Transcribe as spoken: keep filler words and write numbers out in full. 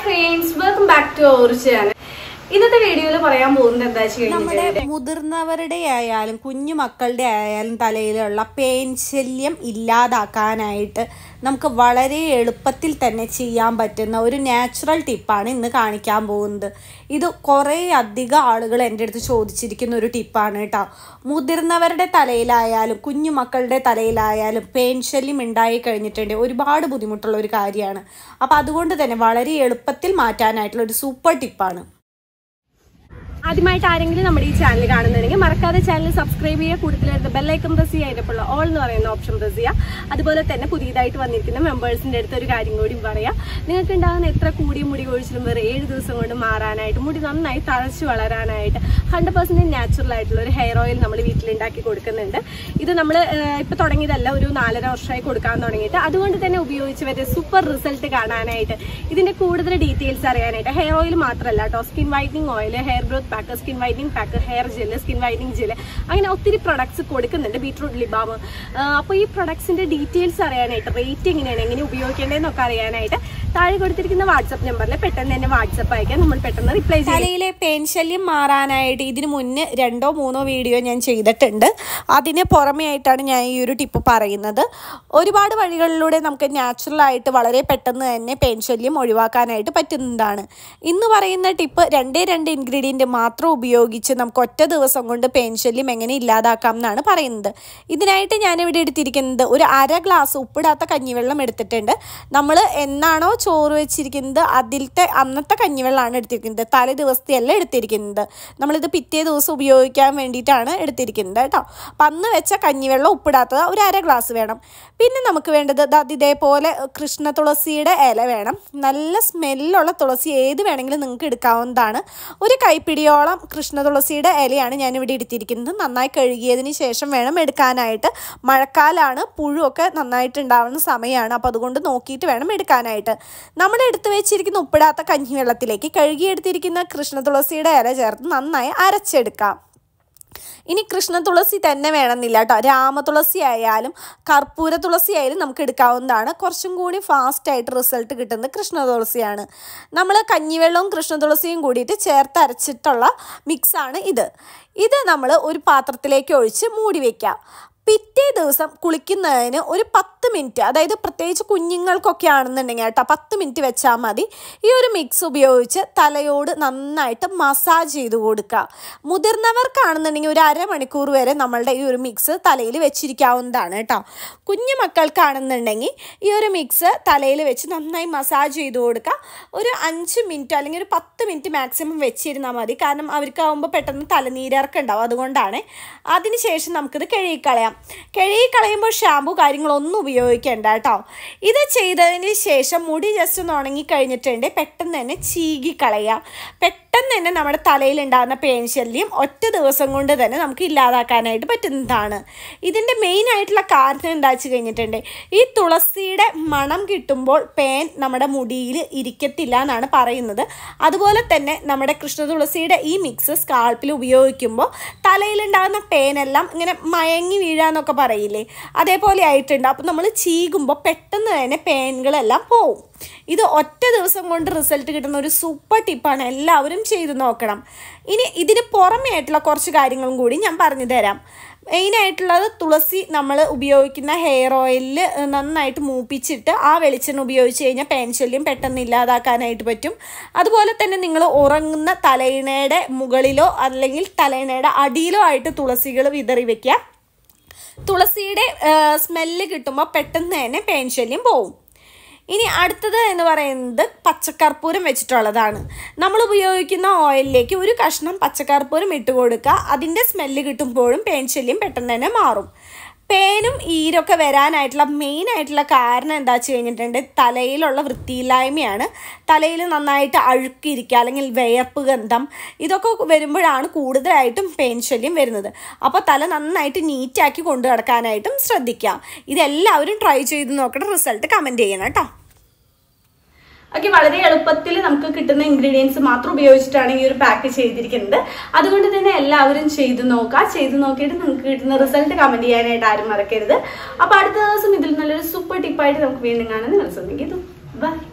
friends, welcome back to our channel. ഇന്നത്തെ വീഡിയോയിൽ പറയാൻ പോകുന്നത് എന്താ വെച്ചാൽ നമ്മുടെ മുതിർന്നവരുടെ ആയാലും കുഞ്ഞു മക്കളുടെ ആയാലും തലയിലുള്ള പെയിൻ ശല്യം ഇല്ലാതാക്കാനായിട്ട് നമുക്ക് വളരെ എളുപ്പത്തിൽ തന്നെ ചെയ്യാൻ പറ്റുന്ന ഒരു നാച്ചുറൽ ടിപ്പാണ് ഇന്ന് കാണിക്കാൻ പോകുന്നത്. ഇത് കുറേ അധികം ആളുകൾ എൻ്റെ അടുത്ത് ചോദിച്ചിരിക്കുന്ന ഒരു ടിപ്പാണ് കേട്ടോ. മുതിർന്നവരുടെ തലയിലായാലും കുഞ്ഞു മക്കളുടെ തലയിലായാലും പെയിൻ ശല്യം ഉണ്ടായി കഴിഞ്ഞിട്ടുണ്ട് ഒരുപാട് ബുദ്ധിമുട്ടുള്ള ഒരു കാര്യമാണ്. അപ്പോൾ അതുകൊണ്ട് തന്നെ വളരെ എളുപ്പത്തിൽ മാറ്റാനായിട്ടുള്ള ഒരു സൂപ്പർ ടിപ്പാണ്. ആദ്യമായിട്ട് ആരെങ്കിലും നമ്മുടെ ഈ ചാനൽ കാണുന്നുണ്ടെങ്കിൽ മറക്കാതെ ചാനൽ സബ്സ്ക്രൈബ് ചെയ്യുക, കൂടുതലായിട്ട് ബെല്ലൈക്കൺ പ്രസ് ചെയ്യുക, അതിൻ്റെ ഓൾ എന്ന് പറയുന്ന ഓപ്ഷൻ പ്രസ് ചെയ്യുക. അതുപോലെ തന്നെ പുതിയതായിട്ട് വന്നിരിക്കുന്ന മെമ്പേഴ്സിൻ്റെ അടുത്ത് ഒരു കാര്യം കൂടി പറയാം. നിങ്ങൾക്ക് ഉണ്ടാകുന്ന എത്ര കൂടിയ മുടി കൊഴിച്ചിലും വേറെ ഏഴ് ദിവസം കൊണ്ട് മാറാനായിട്ട്, മുടി നന്നായി തഴച്ച് വളരാനായിട്ട് ഹൺഡ്രഡ് പെർസെൻറ്റ് നാച്ചുറൽ ആയിട്ടുള്ള ഒരു ഹെയർ ഓയിൽ നമ്മൾ വീട്ടിലുണ്ടാക്കി കൊടുക്കുന്നുണ്ട്. ഇത് നമ്മൾ ഇപ്പോൾ തുടങ്ങിയതല്ല, ഒരു നാലര വർഷമായി കൊടുക്കാൻ തുടങ്ങിയിട്ട്. അതുകൊണ്ട് തന്നെ ഉപയോഗിച്ച് വരെ സൂപ്പർ റിസൾട്ട് കാണാനായിട്ട്, ഇതിൻ്റെ കൂടുതൽ ഡീറ്റെയിൽസ് അറിയാനായിട്ട്, ഹെയർ ഓയിൽ മാത്രമല്ല കേട്ടോ, skin whitening oil, hair growth pack, skin whitening pack, hair gel, skin whitening gel, അങ്ങനെ ഒത്തിരി പ്രൊഡക്ട്സ് കൊടുക്കുന്നുണ്ട്. Beetroot lip balm. അപ്പോൾ ഈ പ്രൊഡക്ട്സിന്റെ ഡീറ്റെയിൽസ് അറിയാനായിട്ട്, റേറ്റ് എങ്ങനെയാണ്, എങ്ങനെ ഉപയോഗിക്കേണ്ടതെന്നൊക്കെ അറിയാനായിട്ട് താഴെ കൊടുത്തിരിക്കുന്ന വാട്സപ്പ് നമ്പറിൽ പെട്ടെന്ന് തന്നെ വാട്സപ്പ് അയക്കാൻ നമ്മൾ പെട്ടെന്ന് റിപ്ലൈ ചെയ്യും. തലയിലെ പെയിൻ ശല്യം മാറാനായിട്ട് ഇതിന് മുന്നേ രണ്ടോ മൂന്നോ വീഡിയോ ഞാൻ ചെയ്തിട്ടുണ്ട്. അതിന് പുറമേ ആയിട്ടാണ് ഞാൻ ഈ ഒരു ടിപ്പ് പറയുന്നത്. ഒരുപാട് വഴികളിലൂടെ നമുക്ക് നാച്ചുറലായിട്ട് വളരെ പെട്ടെന്ന് തന്നെ പെയിൻ ശല്യം ഒഴിവാക്കാനായിട്ട് പറ്റുന്നതാണ്. ഇന്ന് പറയുന്ന ടിപ്പ് രണ്ടേ രണ്ട് ഇൻഗ്രീഡിയൻറ്റ് മാത്രം ഉപയോഗിച്ച് നമുക്ക് ഒറ്റ ദിവസം കൊണ്ട് പെയിൻ ശല്യം എങ്ങനെ ഇല്ലാതാക്കാം എന്നാണ് പറയുന്നത്. ഇതിനായിട്ട് ഞാനിവിടെ എടുത്തിരിക്കുന്നത് ഒരു അര ഗ്ലാസ് ഉപ്പിടാത്ത കഞ്ഞിവെള്ളം എടുത്തിട്ടുണ്ട്. നമ്മൾ എന്നാണോ ചോറ് വെച്ചിരിക്കുന്നത് അതിലത്തെ അന്നത്തെ കഞ്ഞിവെള്ളമാണ് എടുത്തിരിക്കുന്നത്, തലേ ദിവസത്തെ അല്ല എടുത്തിരിക്കുന്നത്. നമ്മളിത് പിറ്റേ ദിവസം ഉപയോഗിക്കാൻ വേണ്ടിയിട്ടാണ് എടുത്തിരിക്കുന്നത് കേട്ടോ. അപ്പം അന്ന് വെച്ച കഞ്ഞിവെള്ളം ഉപ്പിടാത്തത് ഒരു അര ഗ്ലാസ് വേണം. പിന്നെ നമുക്ക് വേണ്ടത് ഇതേപോലെ കൃഷ്ണ തുളസിയുടെ ഇല വേണം. നല്ല സ്മെല്ലുള്ള തുളസി ഏത് വേണമെങ്കിലും നിങ്ങൾക്ക് എടുക്കാവുന്നതാണ്. ഒരു കൈപ്പിടിയോളം കൃഷ്ണ തുളസിയുടെ ഇലയാണ് ഞാനിവിടെ എടുത്തിരിക്കുന്നത്. നന്നായി കഴുകിയതിന് ശേഷം വേണം എടുക്കാനായിട്ട്. മഴക്കാലമാണ്, പുഴുവൊക്കെ നന്നായിട്ട് ഉണ്ടാവുന്ന സമയമാണ്. അപ്പോൾ അതുകൊണ്ട് നോക്കിയിട്ട് വേണം എടുക്കാനായിട്ട്. നമ്മൾ എടുത്തു വെച്ചിരിക്കുന്ന ഉപ്പിടാത്ത കഞ്ഞിവെള്ളത്തിലേക്ക് കഴുകിയെടുത്തിരിക്കുന്ന കൃഷ്ണ തുളസിയുടെ ഇല ചേർത്ത് നന്നായി അരച്ചെടുക്കാം. ഇനി കൃഷ്ണ തുളസി തന്നെ വേണമെന്നില്ല കേട്ടോ, രാമതുളസി ആയാലും കർപ്പൂര തുളസി ആയാലും നമുക്ക് എടുക്കാവുന്നതാണ്. കുറച്ചും കൂടി ഫാസ്റ്റായിട്ട് റിസൾട്ട് കിട്ടുന്നത് കൃഷ്ണ തുളസിയാണ്. നമ്മൾ കഞ്ഞിവെള്ളവും കൃഷ്ണ തുളസിയും കൂടിയിട്ട് ചേർത്ത് അരച്ചിട്ടുള്ള മിക്സാണ് ഇത്. ഇത് നമ്മൾ ഒരു പാത്രത്തിലേക്ക് ഒഴിച്ച് മൂടി വയ്ക്കാം. പിറ്റേ ദിവസം കുളിക്കുന്നതിന് ഒരു പത്ത് മിനിറ്റ്, അതായത് പ്രത്യേകിച്ച് കുഞ്ഞുങ്ങൾക്കൊക്കെ ആണെന്നുണ്ടെങ്കിൽ കേട്ടോ പത്ത് മിനിറ്റ് വെച്ചാൽ മതി. ഈ ഒരു മിക്സ് ഉപയോഗിച്ച് തലയോട് നന്നായിട്ട് മസാജ് ചെയ്ത് കൊടുക്കുക. മുതിർന്നവർക്കാണെന്നുണ്ടെങ്കിൽ ഒരു അരമണിക്കൂർ വരെ നമ്മളുടെ ഈ ഒരു മിക്സ് തലയിൽ വെച്ചിരിക്കാവുന്നതാണ് കേട്ടോ. കുഞ്ഞു മക്കൾക്കാണെന്നുണ്ടെങ്കിൽ ഈ ഒരു മിക്സ് തലയിൽ വെച്ച് നന്നായി മസാജ് ചെയ്ത് കൊടുക്കുക. ഒരു അഞ്ച് മിനിറ്റ് അല്ലെങ്കിൽ ഒരു പത്ത് മിനിറ്റ് മാക്സിമം വെച്ചിരുന്നാൽ മതി. കാരണം അവർക്കാവുമ്പോൾ പെട്ടെന്ന് തലനീരിറക്കം ഉണ്ടാവും, അതുകൊണ്ടാണ്. അതിനുശേഷം നമുക്കിത് കഴുകിക്കളയാം. കഴുകി കളയുമ്പോൾ ഷാമ്പു കാര്യങ്ങളൊന്നും ഉപയോഗിക്കേണ്ട കേട്ടോ. ഇത് ചെയ്തതിന് ശേഷം മുടി ജസ്റ്റ് ഒന്ന് ഉണങ്ങി കഴിഞ്ഞിട്ടുണ്ട് പെട്ടെന്ന് തന്നെ ചീകി കളയാം. പെട്ടെന്ന് തന്നെ നമ്മുടെ തലയിൽ ഉണ്ടാകുന്ന പെയിൻ ശല്യം ഒറ്റ ദിവസം കൊണ്ട് തന്നെ നമുക്ക് ഇല്ലാതാക്കാനായിട്ട് പറ്റുന്നതാണ്. ഇതിൻ്റെ മെയിൻ ആയിട്ടുള്ള കാരണം എന്താ വെച്ച് കഴിഞ്ഞിട്ടുണ്ട്, ഈ തുളസിയുടെ മണം കിട്ടുമ്പോൾ പെയിൻ നമ്മുടെ മുടിയിൽ ഇരിക്കത്തില്ല എന്നാണ് പറയുന്നത്. അതുപോലെ തന്നെ നമ്മുടെ കൃഷ്ണ തുളസിയുടെ ഈ മിക്സ് സ്കാൾപ്പിൽ ഉപയോഗിക്കുമ്പോൾ തലയിലുണ്ടാകുന്ന പെയിനെല്ലാം ഇങ്ങനെ മയങ്ങി വീഴാന്നൊക്കെ പറയില്ലേ, അതേപോലെ ആയിട്ടുണ്ട്. അപ്പം നമ്മൾ ചീകുമ്പോൾ പെട്ടെന്ന് തന്നെ പെയിനുകളെല്ലാം പോവും. ഇത് ഒറ്റ ദിവസം കൊണ്ട് റിസൾട്ട് കിട്ടുന്ന ഒരു സൂപ്പർ ടിപ്പാണ്, എല്ലാവരും ചെയ്ത് നോക്കണം. ഇനി ഇതിന് പുറമേ ആയിട്ടുള്ള കുറച്ച് കാര്യങ്ങളും കൂടി ഞാൻ പറഞ്ഞു തരാം. മെയിനായിട്ടുള്ളത് തുളസി നമ്മൾ ഉപയോഗിക്കുന്ന ഹെയർ ഓയിലിൽ നന്നായിട്ട് മൂപ്പിച്ചിട്ട് ആ വെളിച്ചെണ്ണ ഉപയോഗിച്ച് കഴിഞ്ഞാൽ പെയിൻ ശല്യം പെട്ടെന്ന് ഇല്ലാതാക്കാനായിട്ട് പറ്റും. അതുപോലെ തന്നെ നിങ്ങൾ ഉറങ്ങുന്ന തലയിണയുടെ മുകളിലോ അല്ലെങ്കിൽ തലയിണയുടെ അടിയിലോ ആയിട്ട് തുളസികൾ വിതറി വയ്ക്കുക. തുളസിയുടെ സ്മെല്ല് കിട്ടുമ്പോൾ പെട്ടെന്ന് തന്നെ പെയിൻ ശല്യം പോവും. ഇനി അടുത്തത് എന്ന് പറയുന്നത് പച്ചക്കർപ്പൂരം വെച്ചിട്ടുള്ളതാണ്. നമ്മൾ ഉപയോഗിക്കുന്ന ഓയിലിലേക്ക് ഒരു കഷ്ണം പച്ചക്കർപ്പൂരം ഇട്ട് കൊടുക്കുക. അതിൻ്റെ സ്മെല്ല് കിട്ടുമ്പോഴും പെയിൻ ശല്യം പെട്ടെന്ന് തന്നെ മാറും. പേനും ഈരൊക്കെ വരാനായിട്ടുള്ള മെയിൻ ആയിട്ടുള്ള കാരണം എന്താ വെച്ച് കഴിഞ്ഞിട്ടുണ്ട്, തലയിലുള്ള വൃത്തിയില്ലായ്മയാണ്. തലയിൽ നന്നായിട്ട് അഴുക്കിരിക്കുക അല്ലെങ്കിൽ വിയർപ്പ് ഗന്ധം ഇതൊക്കെ വരുമ്പോഴാണ് കൂടുതലായിട്ടും പെയിൻ ശല്യം വരുന്നത്. അപ്പോൾ തല നന്നായിട്ട് നീറ്റാക്കി കൊണ്ടു നടക്കാനായിട്ടും ശ്രദ്ധിക്കുക. ഇതെല്ലാവരും ട്രൈ ചെയ്ത് നോക്കണം, റിസൾട്ട് കമൻറ്റ് ചെയ്യണം കേട്ടോ. ഓക്കെ, വളരെ എളുപ്പത്തിൽ നമുക്ക് കിട്ടുന്ന ഇൻഗ്രീഡിയൻസ് മാത്രം ഉപയോഗിച്ചിട്ടാണ് ഈ ഒരു പാക്ക് ചെയ്തിരിക്കുന്നത്. അതുകൊണ്ട് തന്നെ എല്ലാവരും ചെയ്ത് നോക്കുക. ചെയ്ത് നോക്കിയിട്ട് നിങ്ങൾക്ക് കിട്ടുന്ന റിസൾട്ട് കമന്റ് ചെയ്യാനായിട്ട് ആരും മറക്കരുത്. അപ്പോൾ അടുത്ത ദിവസം ഇതിൽ നല്ലൊരു സൂപ്പർ ടിപ്പായിട്ട് നമുക്ക് വീണ്ടും കാണാൻ നിങ്ങൾ ശ്രദ്ധിക്കുന്നു. ബൈ.